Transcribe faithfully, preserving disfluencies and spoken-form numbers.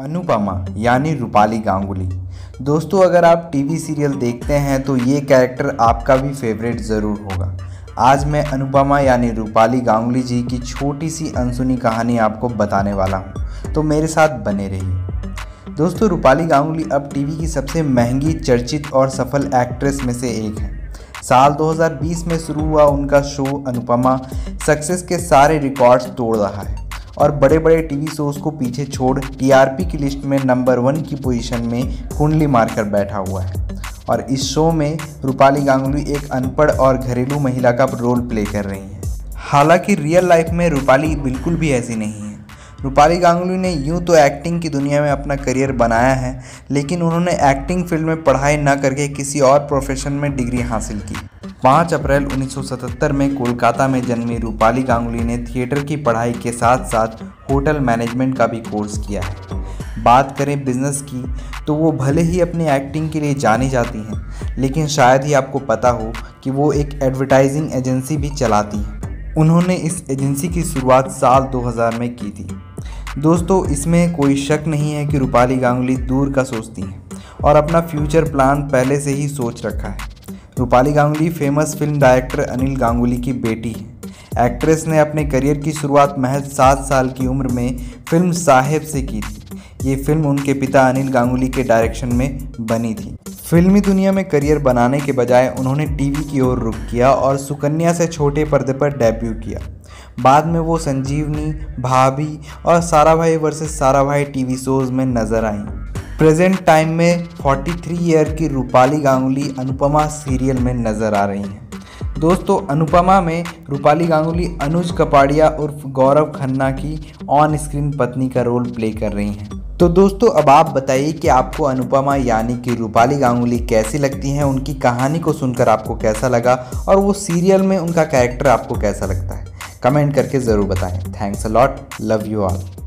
अनुपमा यानी रूपाली गांगुली। दोस्तों, अगर आप टीवी सीरियल देखते हैं तो ये कैरेक्टर आपका भी फेवरेट ज़रूर होगा। आज मैं अनुपमा यानी रूपाली गांगुली जी की छोटी सी अनसुनी कहानी आपको बताने वाला हूँ, तो मेरे साथ बने रहिए। दोस्तों, रूपाली गांगुली अब टीवी की सबसे महंगी, चर्चित और सफल एक्ट्रेस में से एक है। साल दो हज़ार बीस में शुरू हुआ उनका शो अनुपमा सक्सेस के सारे रिकॉर्ड्स तोड़ रहा है और बड़े बड़े टीवी शोज को पीछे छोड़ टीआरपी की लिस्ट में नंबर वन की पोजीशन में कुंडली मारकर बैठा हुआ है। और इस शो में रूपाली गांगुली एक अनपढ़ और घरेलू महिला का रोल प्ले कर रही हैं। हालांकि रियल लाइफ में रूपाली बिल्कुल भी ऐसी नहीं है। रूपाली गांगुली ने यूं तो एक्टिंग की दुनिया में अपना करियर बनाया है, लेकिन उन्होंने एक्टिंग फील्ड में पढ़ाई न करके किसी और प्रोफेशन में डिग्री हासिल की। पाँच अप्रैल उन्नीस सौ सतहत्तर में कोलकाता में जन्मी रूपाली गांगुली ने थिएटर की पढ़ाई के साथ साथ होटल मैनेजमेंट का भी कोर्स किया है। बात करें बिजनेस की, तो वो भले ही अपनी एक्टिंग के लिए जानी जाती हैं, लेकिन शायद ही आपको पता हो कि वो एक एडवर्टाइजिंग एजेंसी भी चलाती हैं। उन्होंने इस एजेंसी की शुरुआत साल दो हज़ार में की थी। दोस्तों, इसमें कोई शक नहीं है कि रूपाली गांगुली दूर का सोचती हैं और अपना फ्यूचर प्लान पहले से ही सोच रखा है। Rupali Ganguly famous film director Anil Ganguly की बेटी है। एक्ट्रेस ने अपने करियर की शुरुआत महज सात साल की उम्र में फिल्म साहेब से की थी। ये फिल्म उनके पिता अनिल गांगुली के डायरेक्शन में बनी थी। फिल्मी दुनिया में करियर बनाने के बजाय उन्होंने टीवी की ओर रुख किया और सुकन्या से छोटे पर्दे पर डेब्यू किया। बाद में वो संजीवनी, भाभी और सारा भाई वर्सेस सारा भाई टीवी शोज में नजर आईं। प्रेजेंट टाइम में तैंतालीस ईयर की रूपाली गांगुली अनुपमा सीरियल में नजर आ रही हैं। दोस्तों, अनुपमा में रूपाली गांगुली अनुज कपाड़िया उर्फ गौरव खन्ना की ऑन स्क्रीन पत्नी का रोल प्ले कर रही हैं। तो दोस्तों, अब आप बताइए कि आपको अनुपमा यानी कि रूपाली गांगुली कैसी लगती हैं, उनकी कहानी को सुनकर आपको कैसा लगा और वो सीरियल में उनका कैरेक्टर आपको कैसा लगता है। कमेंट करके ज़रूर बताएं। Thanks a lot, love you all.